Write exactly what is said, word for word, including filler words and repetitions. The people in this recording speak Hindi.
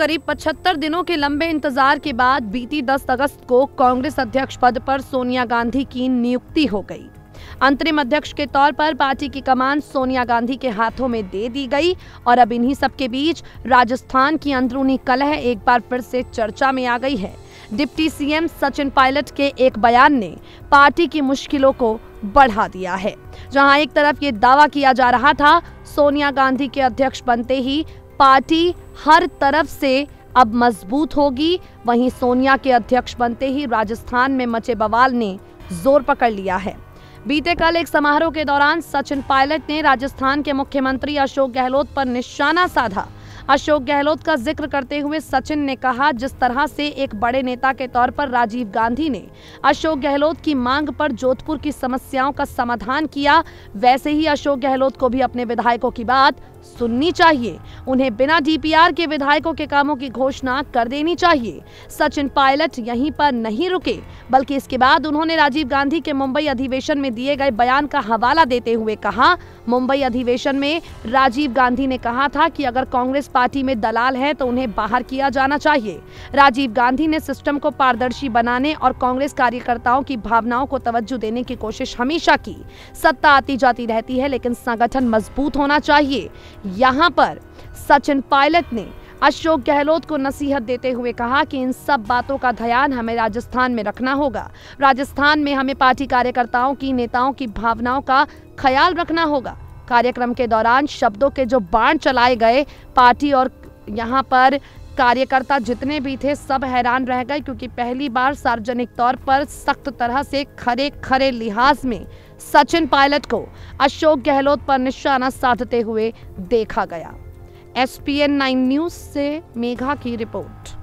करीब पचहत्तर दिनों के लंबे इंतजार के बाद बीती दस अगस्त को कांग्रेस अध्यक्ष पद पर सोनिया गांधी की नियुक्ति हो गई। अंतरिम अध्यक्ष के तौर पर पार्टी की कमान सोनिया गांधी के हाथों में दे दी गई और अब इन्हीं सबके बीच राजस्थान की अंदरूनी कलह एक बार फिर से चर्चा में आ गई है। डिप्टी सीएम सचिन पायलट के एक बयान ने पार्टी की मुश्किलों को बढ़ा दिया है। जहां एक तरफ ये दावा किया जा रहा था सोनिया गांधी के अध्यक्ष बनते ही पार्टी हर तरफ से अब मजबूत होगी, वहीं सोनिया के अध्यक्ष बनते ही राजस्थान में मचे बवाल ने जोर पकड़ लिया है। बीते कल एक समारोह के दौरान सचिन पायलट ने राजस्थान के मुख्यमंत्री अशोक गहलोत पर निशाना साधा। अशोक गहलोत का जिक्र करते हुए सचिन ने कहा, जिस तरह से एक बड़े नेता के तौर पर राजीव गांधी ने अशोक गहलोत की मांग पर जोधपुर की समस्याओं का समाधान किया, वैसे ही अशोक गहलोत को भी अपने विधायकों की बात सुननी चाहिए। उन्हें बिना डीपीआर के विधायकों के कामों की घोषणा कर देनी चाहिए। सचिन पायलट यहीं पर नहीं रुके, बल्कि इसके बाद उन्होंने राजीव गांधी के मुंबई अधिवेशन में दिए गए बयान का हवाला देते हुए कहा, मुंबई अधिवेशन में राजीव गांधी ने कहा था कि अगर कांग्रेस पार्टी में दलाल है तो उन्हें बाहर किया जाना चाहिए। राजीव गांधी ने सिस्टम को पारदर्शी बनाने और कांग्रेस कार्यकर्ताओं की भावनाओं को तवज्जो देने की कोशिश हमेशा की। सत्ता आती जाती रहती है, लेकिन संगठन मजबूत होना चाहिए। यहाँ पर सचिन पायलट ने अशोक गहलोत को नसीहत देते हुए कहा कि इन सब बातों का ध्यान हमें राजस्थान में रखना होगा। राजस्थान में हमें पार्टी कार्यकर्ताओं की, नेताओं की भावनाओं का ख्याल रखना होगा। कार्यक्रम के दौरान शब्दों के जो बाण चलाए गए, पार्टी और यहाँ पर कार्यकर्ता जितने भी थे सब हैरान रह गए, क्योंकि पहली बार सार्वजनिक तौर पर सख्त तरह से खरे खरे लिहाज में सचिन पायलट को अशोक गहलोत पर निशाना साधते हुए देखा गया। S P N nine news से मेघा की रिपोर्ट।